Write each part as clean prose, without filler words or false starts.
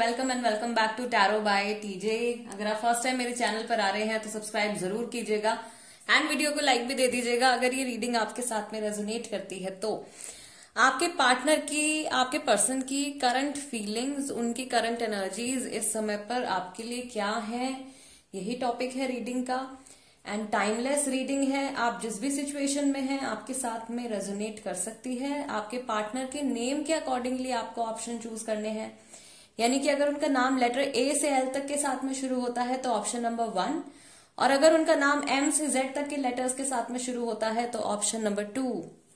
Welcome and welcome back to tarot by TJ. अगर आप first time मेरे channel पर आ रहे हैं तो सब्सक्राइब जरूर कीजिएगा एंड वीडियो को लाइक भी दे दीजिएगा अगर ये रीडिंग आपके साथ में रेजोनेट करती है तो। आपके पार्टनर की, आपके पर्सन की करंट फीलिंग्स, उनकी करंट एनर्जीज इस समय पर आपके लिए क्या है, यही टॉपिक है रीडिंग का। एंड टाइमलेस रीडिंग है, आप जिस भी सिचुएशन में हैं आपके साथ में रेजोनेट कर सकती है। आपके पार्टनर के नेम के अकॉर्डिंगली आपको ऑप्शन चूज करने हैं, यानी कि अगर उनका नाम लेटर ए से एल तक के साथ में शुरू होता है तो ऑप्शन नंबर 1, और अगर उनका नाम एम से जेड तक के लेटर्स के साथ में शुरू होता है तो ऑप्शन नंबर 2।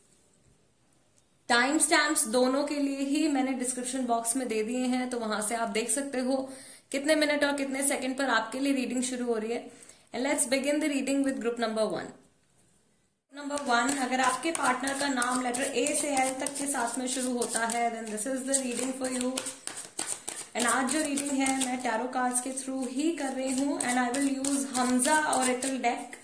टाइम स्टैम्प्स दोनों के लिए ही मैंने डिस्क्रिप्शन बॉक्स में दे दिए हैं, तो वहां से आप देख सकते हो कितने मिनट और कितने सेकंड पर आपके लिए रीडिंग शुरू हो रही है। And let's begin the reading with group number 1। Number 1, अगर आपके पार्टनर का नाम लेटर ए से एल तक के साथ में शुरू होता है then this is the reading for you. And आज जो रीडिंग है मैं टैरो कार्ड्स के थ्रू ही कर रही हूं and I will use Hamza oracle deck.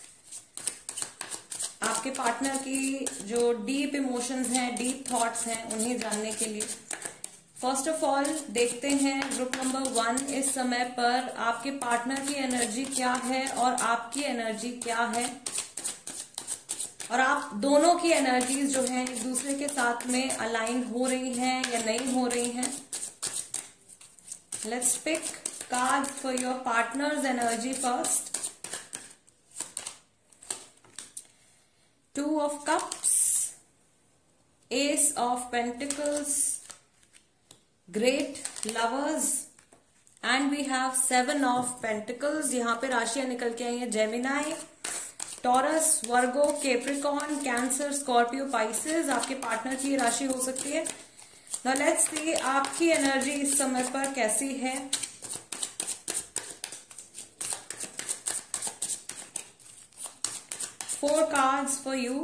आपके पार्टनर की जो डीप इमोशंस हैं, डीप थॉट्स हैं, उन्हें जानने के लिए फर्स्ट ऑफ ऑल देखते हैं ग्रुप नंबर 1 इस समय पर आपके पार्टनर की एनर्जी क्या है और आपकी एनर्जी क्या है, और आप दोनों की एनर्जीज जो हैं एक दूसरे के साथ में अलाइन हो रही हैं या नहीं हो रही हैं। Let's pick card for your partner's energy first. 2 of Cups, Ace of Pentacles, Great Lovers, and we have 7 of Pentacles. यहाँ पे राशियां निकल के आई हैं Gemini, Taurus, Virgo, Capricorn, Cancer, Scorpio, Pisces. आपके पार्टनर की राशि हो सकती है। Now let's see आपकी एनर्जी इस समय पर कैसी है। Four cards for you.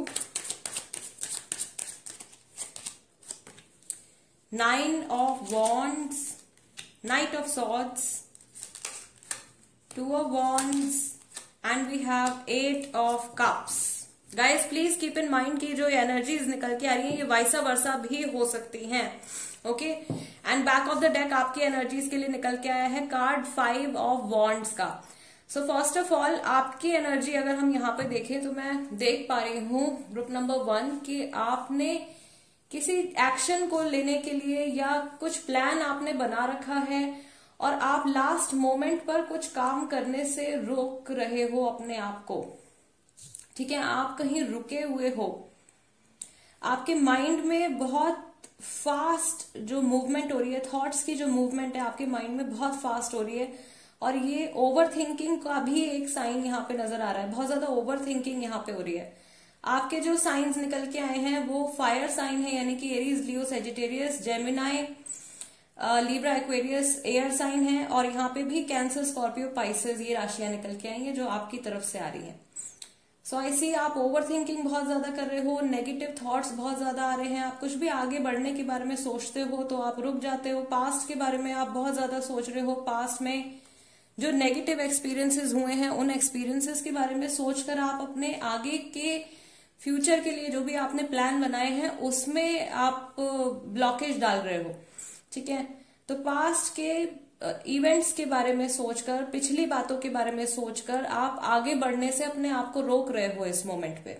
9 of Wands, Knight of Swords, 2 of Wands, and we have 8 of Cups. Guys please keep in mind की जो एनर्जीज निकल के आ रही है ये वाइसा वर्सा भी हो सकती हैं। Okay, and back of the deck आपकी एनर्जीज के लिए निकल के आया है कार्ड 5 ऑफ वॉन्ड्स का। सो फर्स्ट ऑफ ऑल आपकी एनर्जी अगर हम यहाँ पे देखें तो मैं देख पा रही हूँ ग्रुप नंबर 1 कि आपने किसी एक्शन को लेने के लिए या कुछ प्लान आपने बना रखा है और आप लास्ट मोमेंट पर कुछ काम करने से रोक रहे हो अपने आप को। ठीक है, आप कहीं रुके हुए हो, आपके माइंड में बहुत फास्ट जो मूवमेंट हो रही है, थॉट्स की जो मूवमेंट है आपके माइंड में बहुत फास्ट हो रही है, और ये ओवर थिंकिंग का भी एक साइन यहाँ पे नजर आ रहा है। बहुत ज्यादा ओवर थिंकिंग यहाँ पे हो रही है। आपके जो साइंस निकल के आए हैं वो फायर साइन है, यानी कि Aries, Leo, Sagittarius, Gemini, Libra, Aquarius air sign है, और यहाँ पे भी कैंसर, स्कॉर्पियो, पाइसेस ये राशियां निकल के आई हैं जो आपकी तरफ से आ रही हैं। सो ऐसी आप ओवर थिंकिंग बहुत ज्यादा कर रहे हो, नेगेटिव थॉट्स बहुत ज्यादा आ रहे हैं, आप कुछ भी आगे बढ़ने के बारे में सोचते हो तो आप रुक जाते हो, पास्ट के बारे में आप बहुत ज्यादा सोच रहे हो, पास्ट में जो नेगेटिव एक्सपीरियंसेस हुए हैं उन एक्सपीरियंसेस के बारे में सोचकर आप अपने आगे के फ्यूचर के लिए जो भी आपने प्लान बनाए हैं उसमें आप ब्लॉकेज डाल रहे हो। ठीक है, तो पास्ट के इवेंट्स के बारे में सोचकर, पिछली बातों के बारे में सोचकर आप आगे बढ़ने से अपने आप को रोक रहे हो इस मोमेंट पे।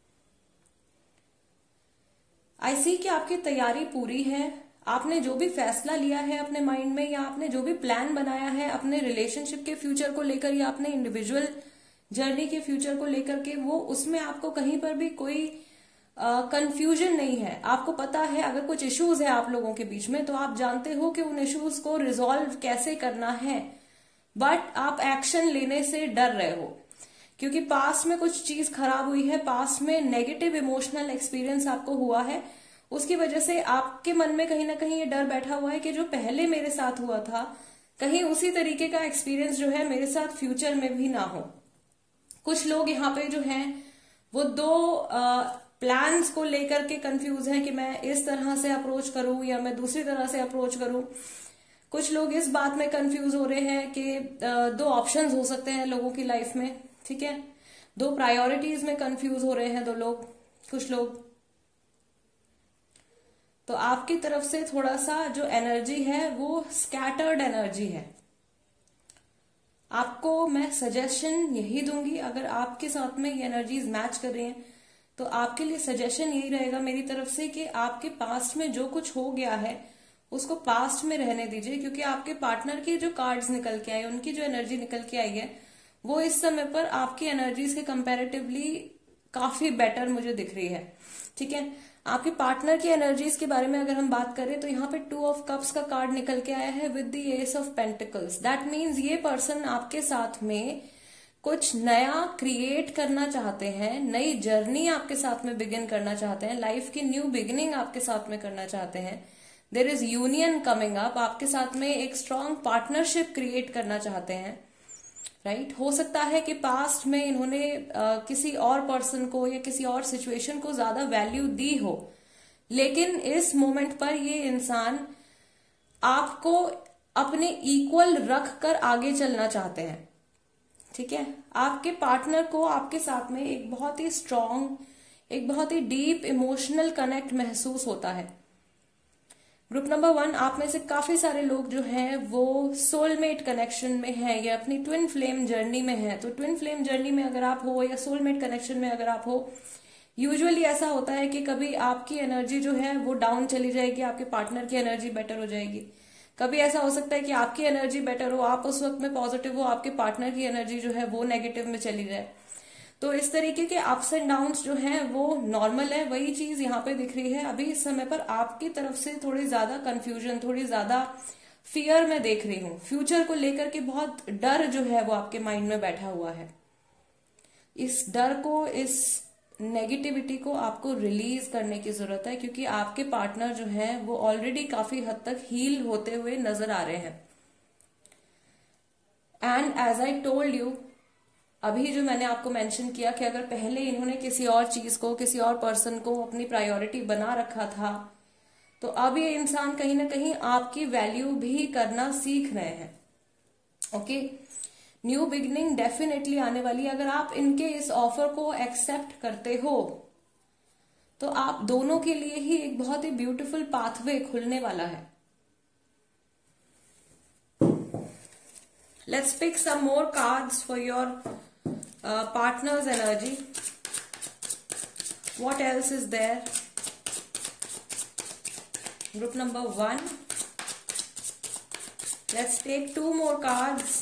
आई सी कि आपकी तैयारी पूरी है, आपने जो भी फैसला लिया है अपने माइंड में या आपने जो भी प्लान बनाया है अपने रिलेशनशिप के फ्यूचर को लेकर या अपने इंडिविजुअल जर्नी के फ्यूचर को लेकर के, वो उसमें आपको कहीं पर भी कोई कंफ्यूजन नहीं है। आपको पता है अगर कुछ इश्यूज है आप लोगों के बीच में तो आप जानते हो कि उन इश्यूज को रिजॉल्व कैसे करना है, बट आप एक्शन लेने से डर रहे हो क्योंकि पास्ट में कुछ चीज खराब हुई है, पास्ट में नेगेटिव इमोशनल एक्सपीरियंस आपको हुआ है, उसकी वजह से आपके मन में कहीं ना कहीं ये डर बैठा हुआ है कि जो पहले मेरे साथ हुआ था कहीं उसी तरीके का एक्सपीरियंस जो है मेरे साथ फ्यूचर में भी ना हो। कुछ लोग यहाँ पे जो हैं वो 2 प्लान्स को लेकर के कंफ्यूज हैं कि मैं इस तरह से अप्रोच करूं या मैं दूसरी तरह से अप्रोच करूं। कुछ लोग इस बात में कंफ्यूज हो रहे हैं कि 2 ऑप्शंस हो सकते हैं लोगों की लाइफ में। ठीक है, 2 प्रायोरिटीज में कंफ्यूज हो रहे हैं 2 लोग, कुछ लोग। तो आपकी तरफ से थोड़ा सा जो एनर्जी है वो स्कैटर्ड एनर्जी है। आपको मैं सजेशन यही दूंगी, अगर आपके साथ में ये एनर्जीज मैच कर रही हैं तो आपके लिए सजेशन यही रहेगा मेरी तरफ से कि आपके पास्ट में जो कुछ हो गया है उसको पास्ट में रहने दीजिए, क्योंकि आपके पार्टनर की जो कार्ड्स निकल के आए, उनकी जो एनर्जी निकल के आई है वो इस समय पर आपकी एनर्जीज के कंपैरेटिवली काफी बेटर मुझे दिख रही है। ठीक है, आपके पार्टनर की एनर्जीज के बारे में अगर हम बात करें तो यहाँ पे 2 ऑफ कप्स का कार्ड निकल के आया है with the ace of pentacles. That means ये पर्सन आपके साथ में कुछ नया क्रिएट करना चाहते हैं, नई जर्नी आपके साथ में बिगिन करना चाहते हैं, लाइफ की न्यू बिगिनिंग आपके साथ में करना चाहते हैं। There is union coming up, आपके साथ में एक स्ट्रॉन्ग पार्टनरशिप क्रिएट करना चाहते हैं। राइट, हो सकता है कि पास्ट में इन्होंने किसी और पर्सन को या किसी और सिचुएशन को ज्यादा वैल्यू दी हो, लेकिन इस मोमेंट पर ये इंसान आपको अपने इक्वल रख कर आगे चलना चाहते हैं। ठीक है, आपके पार्टनर को आपके साथ में एक बहुत ही स्ट्रॉन्ग, एक बहुत ही डीप इमोशनल कनेक्ट महसूस होता है। ग्रुप नंबर 1, आप में से काफी सारे लोग जो हैं वो सोलमेट कनेक्शन में हैं या अपनी ट्विन फ्लेम जर्नी में हैं। तो ट्विन फ्लेम जर्नी में अगर आप हो या सोलमेट कनेक्शन में अगर आप हो, यूजुअली ऐसा होता है कि कभी आपकी एनर्जी जो है वो डाउन चली जाएगी, आपके पार्टनर की एनर्जी बेटर हो जाएगी। कभी ऐसा हो सकता है कि आपकी एनर्जी बेटर हो, आप उस वक्त में पॉजिटिव हो, आपके पार्टनर की एनर्जी जो है वो नेगेटिव में चली जाए। तो इस तरीके के अप्स एंड डाउन्स जो हैं वो नॉर्मल है। वही चीज यहाँ पे दिख रही है। अभी इस समय पर आपकी तरफ से थोड़ी ज्यादा कंफ्यूजन, थोड़ी ज्यादा फियर में देख रही हूँ। फ्यूचर को लेकर के बहुत डर जो है वो आपके माइंड में बैठा हुआ है। इस डर को, इस नेगेटिविटी को आपको रिलीज करने की जरूरत है, क्योंकि आपके पार्टनर जो हैं वो ऑलरेडी काफी हद तक हील होते हुए नजर आ रहे हैं। And as I told you, अभी जो मैंने आपको मेंशन किया कि अगर पहले इन्होंने किसी और चीज को, किसी और पर्सन को अपनी प्रायोरिटी बना रखा था, तो अब ये इंसान कहीं ना कहीं आपकी वैल्यू भी करना सीख रहे हैं। ओके, न्यू बिगिनिंग डेफिनेटली आने वाली है। अगर आप इनके इस ऑफर को एक्सेप्ट करते हो तो आप दोनों के लिए ही एक बहुत ही ब्यूटीफुल पाथवे खुलने वाला है। Let's pick some more cards for your partner's energy. What else is there? Group number 1. Let's take 2 more cards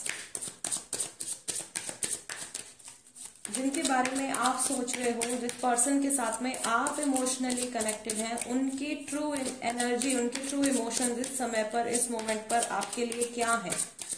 जिनके बारे में आप सोच रहे हो, जिस पर्सन के साथ में आप इमोशनली कनेक्टेड हैं, उनकी ट्रू एनर्जी, उनकी ट्रू इमोशंस इस समय पर, इस मोमेंट पर आपके लिए क्या है।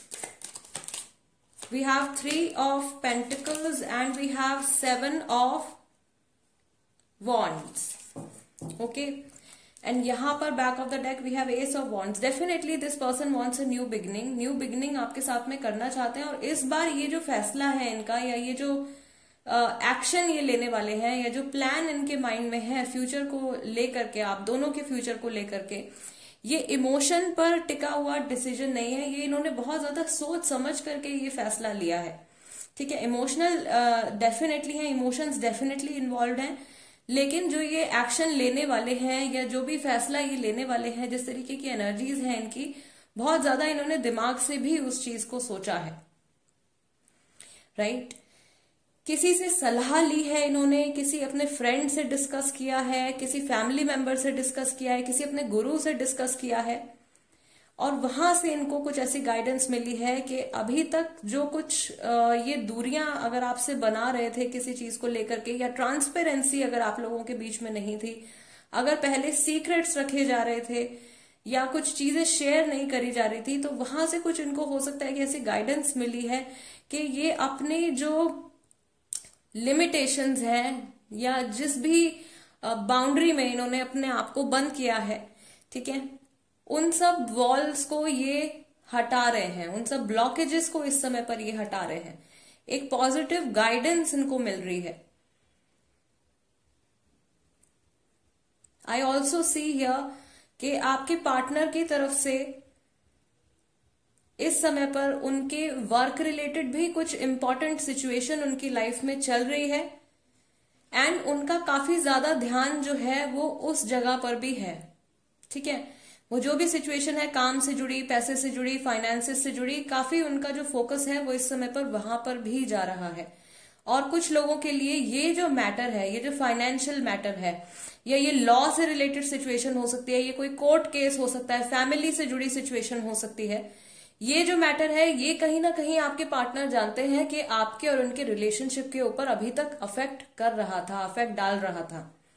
We have 3 of Pentacles and we have 7 of Wands. Okay, and यहाँ पर back of the deck we have Ace of Wands. Definitely this person wants a new beginning. New beginning आपके साथ में करना चाहते हैं, और इस बार ये जो फैसला है इनका, या ये जो एक्शन ये लेने वाले हैं, या जो प्लान इनके माइंड में है फ्यूचर को लेकर के, आप दोनों के फ्यूचर को लेकर के, ये इमोशन पर टिका हुआ डिसीजन नहीं है। ये इन्होंने बहुत ज्यादा सोच समझ करके ये फैसला लिया है। ठीक है, इमोशनल डेफिनेटली है, इमोशंस डेफिनेटली इन्वॉल्व हैं, लेकिन जो ये एक्शन लेने वाले हैं या जो भी फैसला ये लेने वाले हैं, जिस तरीके की एनर्जीज हैं इनकी, बहुत ज्यादा इन्होंने दिमाग से भी उस चीज को सोचा है। राइट, किसी से सलाह ली है इन्होंने, किसी अपने फ्रेंड से डिस्कस किया है, किसी फैमिली मेंबर से डिस्कस किया है, किसी अपने गुरु से डिस्कस किया है, और वहां से इनको कुछ ऐसी गाइडेंस मिली है कि अभी तक जो कुछ ये दूरियां अगर आपसे बना रहे थे किसी चीज को लेकर के, या ट्रांसपेरेंसी अगर आप लोगों के बीच में नहीं थी, अगर पहले सीक्रेट्स रखे जा रहे थे या कुछ चीजें शेयर नहीं करी जा रही थी, तो वहां से कुछ इनको हो सकता है कि ऐसी गाइडेंस मिली है कि ये अपनी जो लिमिटेशंस हैं या जिस भी बाउंड्री में इन्होंने अपने आप को बंद किया है, ठीक है, उन सब वॉल्स को ये हटा रहे हैं, उन सब ब्लॉकेजेस को इस समय पर ये हटा रहे हैं। एक पॉजिटिव गाइडेंस इनको मिल रही है। आई ऑल्सो सी हियर कि आपके पार्टनर की तरफ से इस समय पर उनके वर्क रिलेटेड भी कुछ इंपॉर्टेंट सिचुएशन उनकी लाइफ में चल रही है, एंड उनका काफी ज्यादा ध्यान जो है वो उस जगह पर भी है। ठीक है, वो जो भी सिचुएशन है, काम से जुड़ी, पैसे से जुड़ी, फाइनेंसेस से जुड़ी, काफी उनका जो फोकस है वो इस समय पर वहां पर भी जा रहा है। और कुछ लोगों के लिए ये जो मैटर है, ये जो फाइनेंशियल मैटर है, या ये लॉ से रिलेटेड सिचुएशन हो सकती है, ये कोई कोर्ट केस हो सकता है, फैमिली से जुड़ी सिचुएशन हो सकती है, ये जो मैटर है ये कहीं ना कहीं आपके पार्टनर जानते हैं कि आपके और उनके रिलेशनशिप के ऊपर अभी तक अफेक्ट कर रहा था, अफेक्ट डाल रहा था।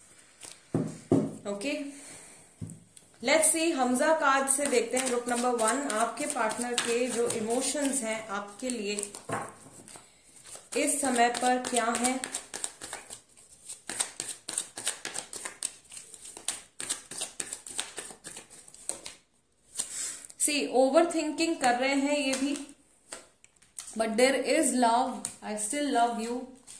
ओके, लेट्स सी, हमजा कार्ड से देखते हैं ग्रुप नंबर 1, आपके पार्टनर के जो इमोशंस हैं आपके लिए इस समय पर क्या है। सी, ओवर थिंकिंग कर रहे हैं ये भी, but there is love, I still love you.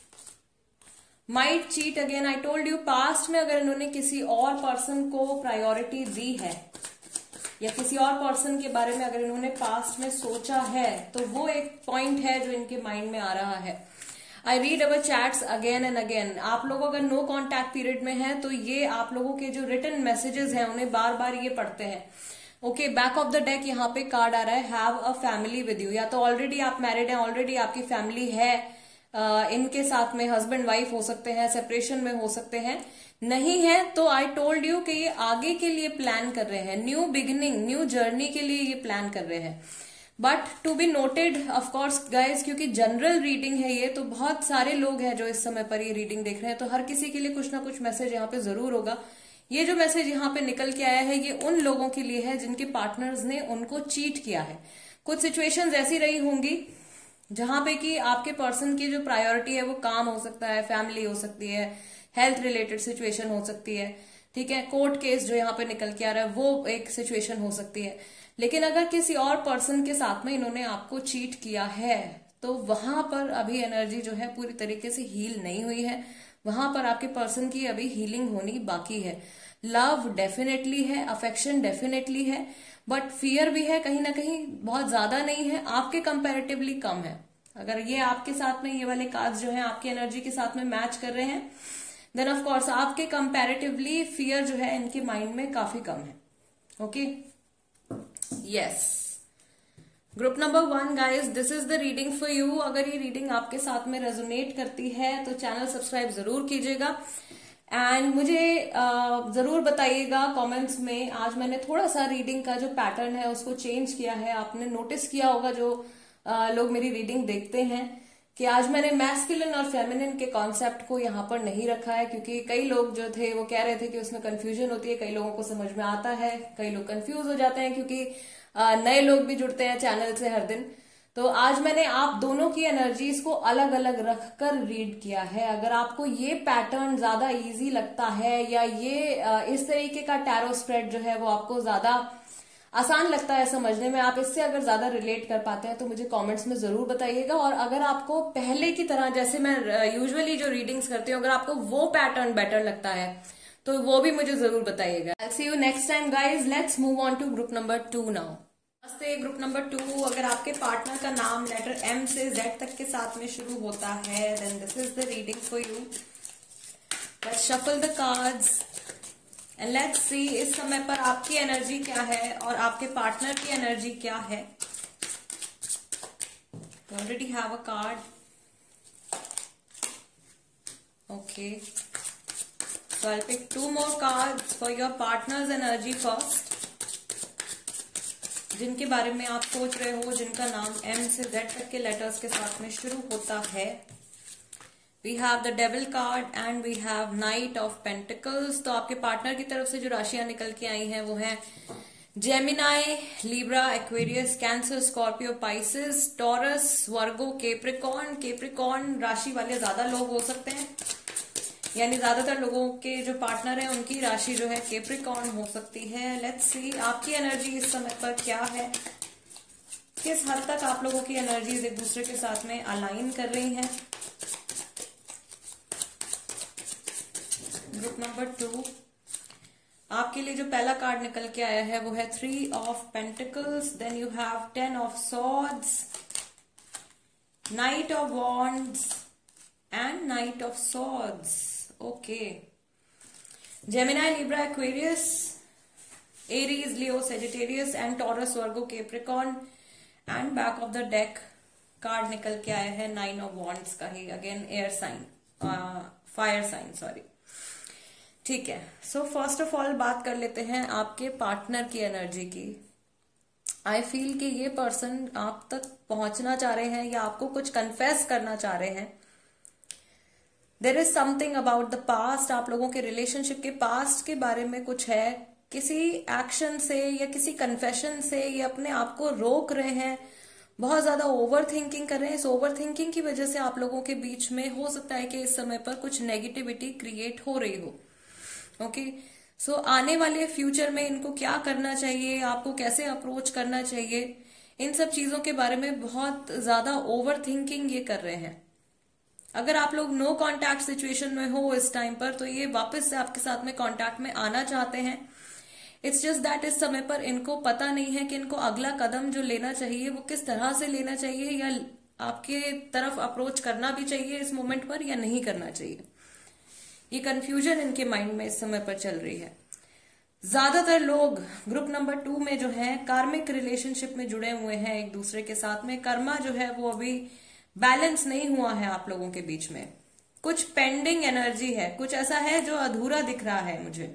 Might cheat again, I told you, past में अगर इन्होंने किसी और पर्सन को प्रायोरिटी दी है या किसी और पर्सन के बारे में अगर इन्होंने पास्ट में सोचा है, तो वो एक पॉइंट है जो इनके माइंड में आ रहा है। I read our chats again and again. आप लोग अगर नो कॉन्टैक्ट पीरियड में हैं तो ये आप लोगों के जो रिटन मैसेजेस हैं उन्हें बार बार ये पढ़ते हैं। Okay, back of the deck यहाँ पे कार्ड आ रहा है, have a family with you. या तो ऑलरेडी आप मैरिड हैं, ऑलरेडी आपकी फैमिली है, इनके साथ में हस्बैंड वाइफ हो सकते हैं, सेपरेशन में हो सकते हैं। नहीं है तो आई टोल्ड यू कि ये आगे के लिए प्लान कर रहे हैं, न्यू बिगिनिंग, न्यू जर्नी के लिए ये प्लान कर रहे हैं। But to be noted of course guys, क्योंकि जनरल रीडिंग है ये, तो बहुत सारे लोग हैं जो इस समय पर ये रीडिंग देख रहे हैं, तो हर किसी के लिए कुछ ना कुछ मैसेज यहाँ पे जरूर होगा। ये जो मैसेज यहाँ पे निकल के आया है ये उन लोगों के लिए है जिनके पार्टनर्स ने उनको चीट किया है। कुछ सिचुएशंस ऐसी रही होंगी जहां पे कि आपके पर्सन की जो प्रायोरिटी है वो काम हो सकता है, फैमिली हो सकती है, हेल्थ रिलेटेड सिचुएशन हो सकती है, ठीक है, कोर्ट केस जो यहाँ पे निकल के आ रहा है वो एक सिचुएशन हो सकती है। लेकिन अगर किसी और पर्सन के साथ में इन्होंने आपको चीट किया है तो वहां पर अभी एनर्जी जो है पूरी तरीके से हील नहीं हुई है, वहां पर आपके पर्सन की अभी हीलिंग होनी बाकी है। लव डेफिनेटली है, अफेक्शन डेफिनेटली है, बट फियर भी है, कहीं ना कहीं बहुत ज्यादा नहीं है, आपके कंपैरेटिवली कम है। अगर ये आपके साथ में ये वाले कार्ड्स जो है आपकी एनर्जी के साथ में मैच कर रहे हैं, देन ऑफ कोर्स आपके कंपैरेटिवली फियर जो है इनके माइंड में काफी कम है। Okay, yes, group number 1 guys, this is the reading for you. अगर ये रीडिंग आपके साथ में रेजोनेट करती है तो चैनल सब्सक्राइब जरूर कीजिएगा एंड मुझे जरूर बताइएगा कमेंट्स में। आज मैंने थोड़ा सा रीडिंग का जो पैटर्न है उसको चेंज किया है। आपने नोटिस किया होगा जो लोग मेरी रीडिंग देखते हैं कि आज मैंने मैस्कुलिन और फेमिनिन के कॉन्सेप्ट को यहाँ पर नहीं रखा है, क्योंकि कई लोग जो थे वो कह रहे थे कि उसमें कंफ्यूजन होती है, कई लोगों को समझ में आता है, कई लोग कंफ्यूज हो जाते हैं क्योंकि नए लोग भी जुड़ते हैं चैनल से हर दिन। तो आज मैंने आप दोनों की एनर्जीज को अलग अलग रखकर रीड किया है। अगर आपको ये पैटर्न ज्यादा इजी लगता है या ये इस तरीके का टैरो स्प्रेड जो है वो आपको ज्यादा आसान लगता है समझने में, आप इससे अगर ज्यादा रिलेट कर पाते हैं तो मुझे कमेंट्स में जरूर बताइएगा। और अगर आपको पहले की तरह जैसे मैं यूजुअली जो रीडिंग्स करती हूँ अगर आपको वो पैटर्न बेटर लगता है तो वो भी मुझे जरूर बताइएगा। I'll see you next time guys. Let's move on to group number 2 now. नमस्ते ग्रुप नंबर 2, अगर आपके पार्टनर का नाम लेटर M से Z तक के साथ में शुरू होता है then this is the reading for you. Let's shuffle the cards and let's see इस समय पर आपकी एनर्जी क्या है और आपके पार्टनर की एनर्जी क्या है। You already have a card. Okay. So I'll pick 2 more cards for your partner's energy first. जिनके बारे में आप सोच रहे हो, जिनका नाम M से Z तक के लेटर्स के साथ में शुरू होता है। We have the Devil card and we have Knight of Pentacles. तो आपके पार्टनर की तरफ से जो राशियां निकल के आई हैं वो हैं Gemini, Libra, Aquarius, Cancer, Scorpio, Pisces, Taurus, Virgo, Capricorn. Capricorn राशि वाले ज्यादा लोग हो सकते हैं, यानी ज्यादातर लोगों के जो पार्टनर हैं उनकी राशि जो है केप्रिकॉर्न हो सकती है। लेट्स सी आपकी एनर्जी इस समय पर क्या है, किस हद तक आप लोगों की एनर्जीज एक दूसरे के साथ में अलाइन कर रही हैं। ग्रुप नंबर 2, आपके लिए जो पहला कार्ड निकल के आया है वो है 3 of pentacles, then you have 10 of swords, knight of wands and knight of swords. Okay, Gemini, Libra, Aquarius, Aries, Leo, Sagittarius and Taurus, Virgo, Capricorn. And back of the deck card निकल के आया है 9 of wands का ही, again air sign, fire sign, sorry. ठीक है, सो first of all बात कर लेते हैं आपके पार्टनर की एनर्जी की। आई फील कि ये पर्सन आप तक पहुंचना चाह रहे हैं या आपको कुछ कन्फेस करना चाह रहे हैं। There is something about the past, आप लोगों के रिलेशनशिप के पास्ट के बारे में कुछ है, किसी एक्शन से या किसी कन्फेशन से ये अपने आप को रोक रहे हैं, बहुत ज्यादा ओवर थिंकिंग कर रहे हैं। इस ओवर थिंकिंग की वजह से आप लोगों के बीच में हो सकता है कि इस समय पर कुछ नेगेटिविटी क्रिएट हो रही हो। ओके, सो आने वाले फ्यूचर में इनको क्या करना चाहिए, आपको कैसे अप्रोच करना चाहिए, इन सब चीजों के बारे में बहुत ज्यादा ओवर थिंकिंग ये कर रहे हैं। अगर आप लोग नो कांटेक्ट सिचुएशन में हो इस टाइम पर, तो ये वापस से आपके साथ में कांटेक्ट में आना चाहते हैं। इट्स जस्ट दैट इस समय पर इनको पता नहीं है कि इनको अगला कदम जो लेना चाहिए वो किस तरह से लेना चाहिए, या आपके तरफ अप्रोच करना भी चाहिए इस मोमेंट पर या नहीं करना चाहिए। ये कंफ्यूजन इनके माइंड में इस समय पर चल रही है। ज्यादातर लोग ग्रुप नंबर 2 में जो है कार्मिक रिलेशनशिप में जुड़े हुए हैं एक दूसरे के साथ में। कर्मा जो है वो अभी बैलेंस नहीं हुआ है आप लोगों के बीच में, कुछ पेंडिंग एनर्जी है, कुछ ऐसा है जो अधूरा दिख रहा है मुझे।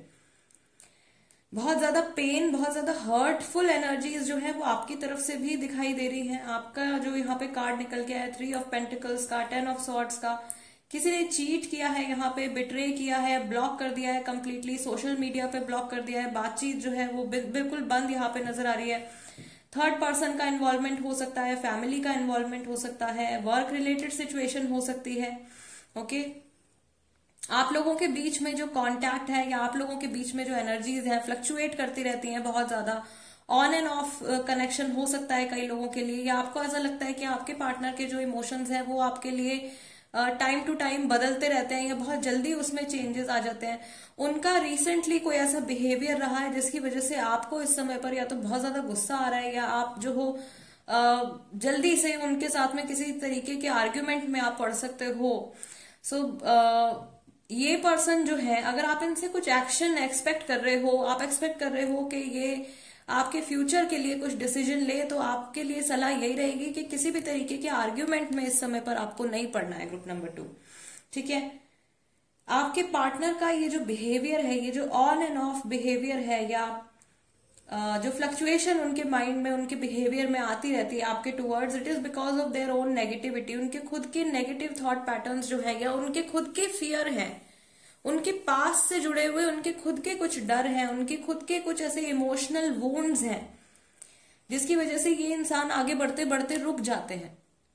बहुत ज्यादा पेन, बहुत ज्यादा हर्टफुल एनर्जीज जो है वो आपकी तरफ से भी दिखाई दे रही है। आपका जो यहाँ पे कार्ड निकल गया है 3 ऑफ पेंटिकल्स का, 10 ऑफ सॉर्ड्स का, किसी ने चीट किया है यहाँ पे, बिट्रे किया है, ब्लॉक कर दिया है कंप्लीटली, सोशल मीडिया पे ब्लॉक कर दिया है, बातचीत जो है वो बिल्कुल बंद यहाँ पे नजर आ रही है। थर्ड पर्सन का इन्वॉल्वमेंट हो सकता है, फैमिली का इन्वॉल्वमेंट हो सकता है, वर्क रिलेटेड सिचुएशन हो सकती है। ओके, आप लोगों के बीच में जो कांटेक्ट है या आप लोगों के बीच में जो एनर्जीज है फ्लक्चुएट करती रहती हैं बहुत ज्यादा। ऑन एंड ऑफ कनेक्शन हो सकता है कई लोगों के लिए, या आपको ऐसा लगता है कि आपके पार्टनर के जो इमोशंस हैं वो आपके लिए टाइम टू टाइम बदलते रहते हैं या बहुत जल्दी उसमें चेंजेस आ जाते हैं। उनका रिसेंटली कोई ऐसा बिहेवियर रहा है जिसकी वजह से आपको इस समय पर या तो बहुत ज्यादा गुस्सा आ रहा है, या आप जो हो जल्दी से उनके साथ में किसी तरीके के आर्ग्यूमेंट में आप पड़ सकते हो। सो ये पर्सन जो है, अगर आप इनसे कुछ एक्शन एक्सपेक्ट कर रहे हो, आप एक्सपेक्ट कर रहे हो कि ये आपके फ्यूचर के लिए कुछ डिसीजन ले, तो आपके लिए सलाह यही रहेगी कि किसी भी तरीके के आर्ग्यूमेंट में इस समय पर आपको नहीं पड़ना है ग्रुप नंबर 2। ठीक है, आपके पार्टनर का ये जो बिहेवियर है, ये जो ऑन एंड ऑफ बिहेवियर है, या जो फ्लक्चुएशन उनके माइंड में, उनके बिहेवियर में आती रहती है आपके towards, it is because of their own negativity. उनके खुद के नेगेटिव थॉट पैटर्न्स जो है, या उनके खुद के फियर हैं, उनके पास से जुड़े हुए उनके खुद के कुछ डर हैं, उनके खुद के कुछ ऐसे इमोशनल वुंड्स हैं जिसकी वजह से ये इंसान आगे बढ़ते बढ़ते रुक जाते हैं।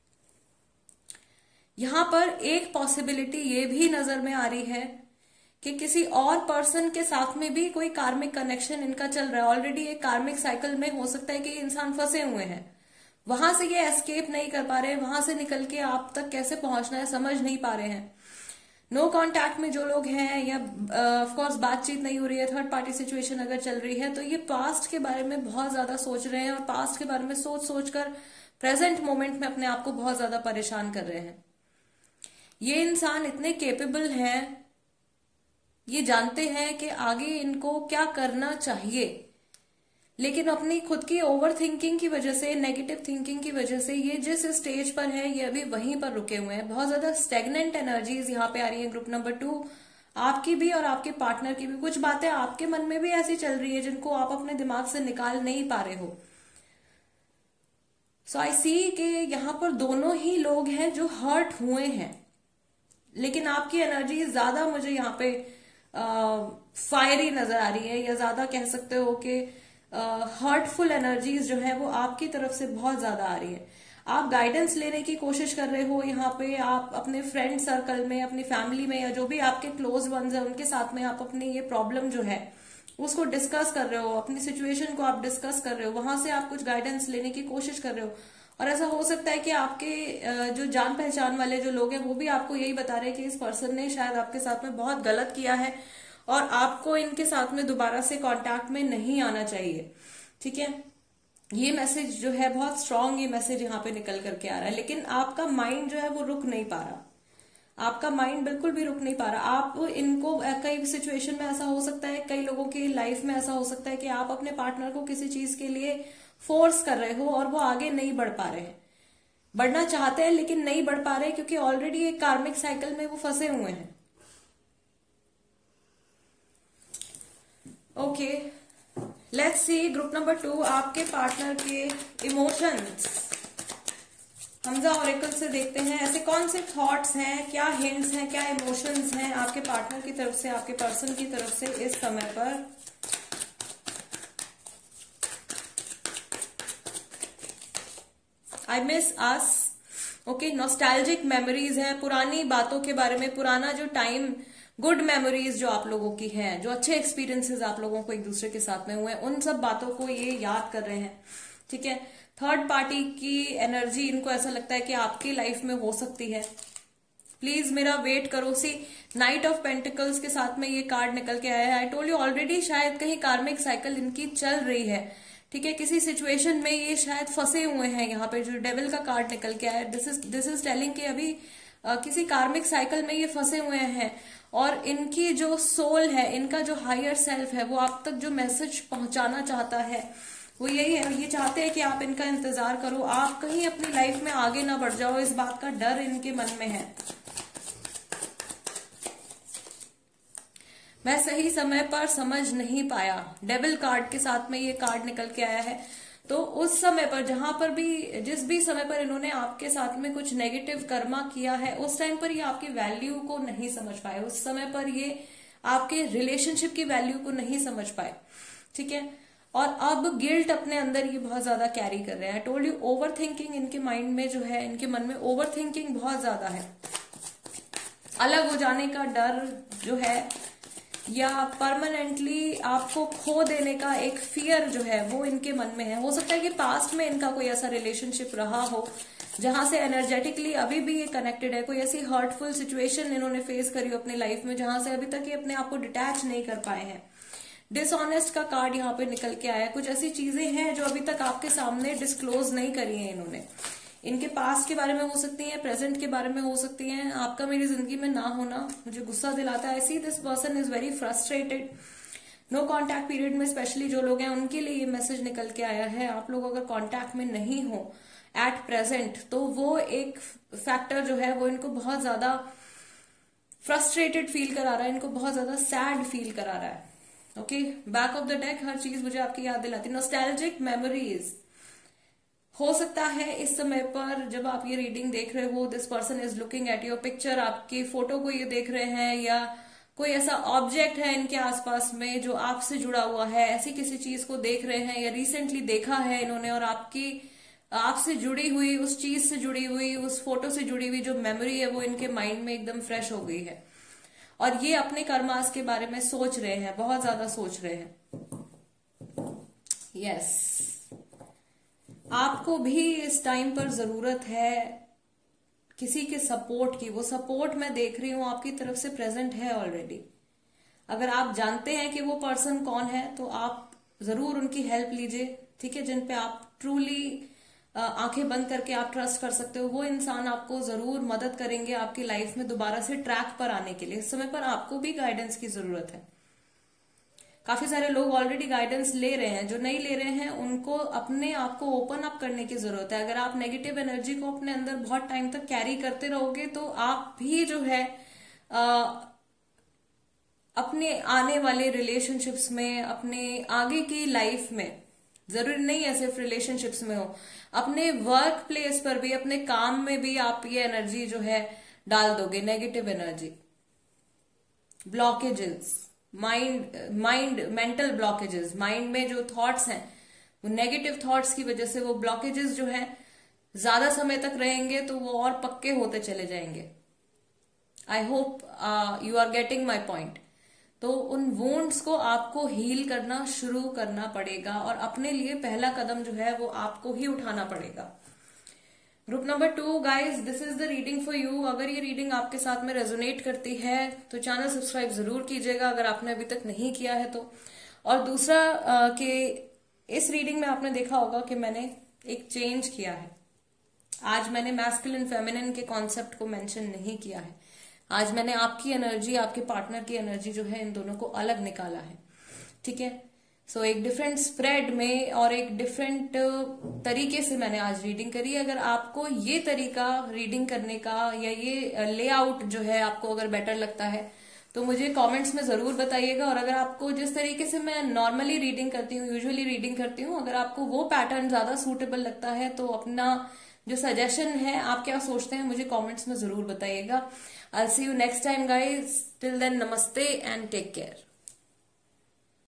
यहां पर एक पॉसिबिलिटी ये भी नजर में आ रही है कि किसी और पर्सन के साथ में भी कोई कार्मिक कनेक्शन इनका चल रहा है। ऑलरेडी एक कार्मिक साइकिल में हो सकता है कि ये इंसान फंसे हुए हैं, वहां से ये एस्केप नहीं कर पा रहे हैं, वहां से निकल के आप तक कैसे पहुंचना है समझ नहीं पा रहे हैं। नो कांटेक्ट में जो लोग हैं, या ऑफ कोर्स बातचीत नहीं हो रही है, थर्ड पार्टी सिचुएशन अगर चल रही है, तो ये पास्ट के बारे में बहुत ज्यादा सोच रहे हैं, और पास्ट के बारे में सोच सोचकर प्रेजेंट मोमेंट में अपने आप को बहुत ज्यादा परेशान कर रहे हैं। ये इंसान इतने केपेबल हैं, ये जानते हैं कि आगे इनको क्या करना चाहिए, लेकिन अपनी खुद की ओवर थिंकिंग की वजह से, नेगेटिव थिंकिंग की वजह से ये जिस स्टेज पर है ये अभी वहीं पर रुके हुए हैं। बहुत ज्यादा स्टेगनेंट एनर्जीज यहाँ पे आ रही है ग्रुप नंबर 2, आपकी भी और आपके पार्टनर की भी। कुछ बातें आपके मन में भी ऐसी चल रही है जिनको आप अपने दिमाग से निकाल नहीं पा रहे हो। सो आई सी कि यहाँ पर दोनों ही लोग हैं जो हर्ट हुए हैं, लेकिन आपकी एनर्जी ज्यादा मुझे यहाँ पे फायरी नजर आ रही है, या ज्यादा कह सकते हो कि हर्टफुल एनर्जीज जो है वो आपकी तरफ से बहुत ज्यादा आ रही है। आप गाइडेंस लेने की कोशिश कर रहे हो यहाँ पे, आप अपने फ्रेंड सर्कल में, अपनी फैमिली में, या जो भी आपके क्लोज वंस है उनके साथ में आप अपनी ये प्रॉब्लम जो है उसको डिस्कस कर रहे हो, अपनी सिचुएशन को आप डिस्कस कर रहे हो, वहां से आप कुछ गाइडेंस लेने की कोशिश कर रहे हो। और ऐसा हो सकता है कि आपके जो जान पहचान वाले जो लोग हैं वो भी आपको यही बता रहे हैं कि इस पर्सन ने शायद आपके साथ में बहुत गलत किया है और आपको इनके साथ में दोबारा से कांटेक्ट में नहीं आना चाहिए। ठीक है, ये मैसेज जो है बहुत स्ट्रांग, ये मैसेज यहाँ पे निकल करके आ रहा है, लेकिन आपका माइंड जो है वो रुक नहीं पा रहा। आपका माइंड बिल्कुल भी रुक नहीं पा रहा। आप इनको कई सिचुएशन में ऐसा हो सकता है, कई लोगों की लाइफ में ऐसा हो सकता है कि आप अपने पार्टनर को किसी चीज के लिए फोर्स कर रहे हो और वो आगे नहीं बढ़ पा रहे हैं, बढ़ना चाहते हैं लेकिन नहीं बढ़ पा रहे क्योंकि ऑलरेडी एक कार्मिक साइकिल में वो फंसे हुए हैं। Okay, let's see group number 2, आपके पार्टनर के इमोशंस। हमजा ऑरेकल से देखते हैं ऐसे कौन से थॉट्स हैं, क्या हिंट्स हैं, क्या इमोशंस हैं आपके पार्टनर की तरफ से, आपके पर्सन की तरफ से इस समय पर। I miss us. Okay, nostalgic memories हैं, पुरानी बातों के बारे में, पुराना जो टाइम, गुड मेमोरीज जो आप लोगों की हैं, जो अच्छे एक्सपीरियंसेस आप लोगों को एक दूसरे के साथ में हुए, उन सब बातों को ये याद कर रहे हैं। ठीक है, थर्ड पार्टी की एनर्जी इनको ऐसा लगता है कि आपकी लाइफ में हो सकती है। प्लीज मेरा वेट करो। सी, नाइट ऑफ पेंटिकल्स के साथ में ये कार्ड निकल के आया है। आई टोल्ड यू ऑलरेडी, शायद कहीं कार्मिक साइकिल इनकी चल रही है। ठीक है, किसी सिचुएशन में ये शायद फंसे हुए हैं। यहाँ पे जो डेविल का कार्ड निकल के आया है, दिस इज टेलिंग कि अभी किसी कार्मिक साइकिल में ये फंसे हुए हैं और इनकी जो सोल है, इनका जो हायर सेल्फ है, वो आप तक जो मैसेज पहुंचाना चाहता है वो यही है। ये चाहते हैं कि आप इनका इंतजार करो, आप कहीं अपनी लाइफ में आगे ना बढ़ जाओ, इस बात का डर इनके मन में है। मैं सही समय पर समझ नहीं पाया, डेविल कार्ड के साथ में ये कार्ड निकल के आया है। तो उस समय पर, जहां पर भी, जिस भी समय पर इन्होंने आपके साथ में कुछ नेगेटिव कर्मा किया है, उस टाइम पर ये आपकी वैल्यू को नहीं समझ पाए, उस समय पर ये आपके रिलेशनशिप की वैल्यू को नहीं समझ पाए। ठीक है, और अब गिल्ट अपने अंदर ये बहुत ज्यादा कैरी कर रहे हैं। I told you, over thinking इनके माइंड में जो है, इनके मन में ओवर थिंकिंग बहुत ज्यादा है। अलग हो जाने का डर जो है, या परमानेंटली आपको खो देने का एक फियर जो है, वो इनके मन में है। हो सकता है कि पास्ट में इनका कोई ऐसा रिलेशनशिप रहा हो जहां से एनर्जेटिकली अभी भी ये कनेक्टेड है, कोई ऐसी हर्टफुल सिचुएशन इन्होंने फेस करी हो अपनी लाइफ में, जहां से अभी तक ये अपने आप को डिटैच नहीं कर पाए हैं। डिसऑनेस्ट का कार्ड यहाँ पे निकल के आया है। कुछ ऐसी चीजें हैं जो अभी तक आपके सामने डिस्क्लोज नहीं करी है इन्होंने। इनके पास्ट के बारे में हो सकती है, प्रेजेंट के बारे में हो सकती है। आपका मेरी जिंदगी में ना होना मुझे गुस्सा दिलाता है। I see this person is very frustrated. No contact period में स्पेशली जो लोग हैं उनके लिए ये मैसेज निकल के आया है। आप लोग अगर कॉन्टैक्ट में नहीं हो एट प्रेजेंट, तो वो एक फैक्टर जो है वो इनको बहुत ज्यादा फ्रस्ट्रेटेड फील करा रहा है, इनको बहुत ज्यादा सैड फील करा रहा है। Okay, back of the deck हर चीज मुझे आपकी याद दिलाती है। नॉस्टैल्जिक मेमोरीज हो सकता है इस समय पर जब आप ये रीडिंग देख रहे हो, this person is looking at your picture, आपकी फोटो को ये देख रहे हैं, या कोई ऐसा ऑब्जेक्ट है इनके आसपास में जो आपसे जुड़ा हुआ है, ऐसी किसी चीज को देख रहे हैं या रिसेंटली देखा है इन्होंने, और आपसे जुड़ी हुई, उस चीज से जुड़ी हुई, उस फोटो से जुड़ी हुई जो मेमोरी है वो इनके माइंड में एकदम फ्रेश हो गई है और ये अपने कर्मास के बारे में सोच रहे हैं, बहुत ज्यादा सोच रहे हैं। यस, आपको भी इस टाइम पर जरूरत है किसी के सपोर्ट की। वो सपोर्ट मैं देख रही हूं आपकी तरफ से प्रेजेंट है ऑलरेडी। अगर आप जानते हैं कि वो पर्सन कौन है तो आप जरूर उनकी हेल्प लीजिए। ठीक है, जिन पे आप ट्रूली आंखें बंद करके आप ट्रस्ट कर सकते हो, वो इंसान आपको जरूर मदद करेंगे आपकी लाइफ में दोबारा से ट्रैक पर आने के लिए। इस समय पर आपको भी गाइडेंस की जरूरत है। काफी सारे लोग ऑलरेडी गाइडेंस ले रहे हैं, जो नहीं ले रहे हैं उनको अपने आप को ओपन अप करने की जरूरत है। अगर आप नेगेटिव एनर्जी को अपने अंदर बहुत टाइम तक कैरी करते रहोगे तो आप भी जो है अपने आने वाले रिलेशनशिप्स में, अपने आगे की लाइफ में, जरूरी नहीं है सिर्फ रिलेशनशिप्स में हो, अपने वर्क प्लेस पर भी, अपने काम में भी आप ये एनर्जी जो है डाल दोगे, negative energy. Blockages, mental blockages, mind में जो थॉट्स हैं वो नेगेटिव थॉट्स की वजह से वो ब्लॉकेजेस जो है ज्यादा समय तक रहेंगे तो वो और पक्के होते चले जाएंगे। I hope you are getting my point. तो उन वुंड्स को आपको हील करना शुरू करना पड़ेगा और अपने लिए पहला कदम जो है वो आपको ही उठाना पड़ेगा। Group number 2 guys, this is the reading for you. अगर ये रीडिंग आपके साथ में रेजोनेट करती है तो चैनल सब्सक्राइब जरूर कीजिएगा अगर आपने अभी तक नहीं किया है तो। और दूसरा कि इस रीडिंग में आपने देखा होगा कि मैंने एक चेंज किया है। आज मैंने मैस्कुलिन फेमिनिन के कॉन्सेप्ट को मेंशन नहीं किया है। आज मैंने आपकी एनर्जी, आपके पार्टनर की एनर्जी जो है इन दोनों को अलग निकाला है, ठीक है। सो एक डिफरेंट स्प्रेड में और एक डिफरेंट तरीके से मैंने आज रीडिंग करी। अगर आपको ये तरीका रीडिंग करने का या ये लेआउट जो है आपको अगर बेटर लगता है तो मुझे कमेंट्स में जरूर बताइएगा। और अगर आपको जिस तरीके से मैं नॉर्मली रीडिंग करती हूँ, यूजुअली रीडिंग करती हूँ, अगर आपको वो पैटर्न ज्यादा सूटेबल लगता है तो अपना जो सजेशन है, आप क्या सोचते हैं, मुझे कमेंट्स में जरूर बताइएगा। I see you next time guys, till then नमस्ते एंड टेक केयर।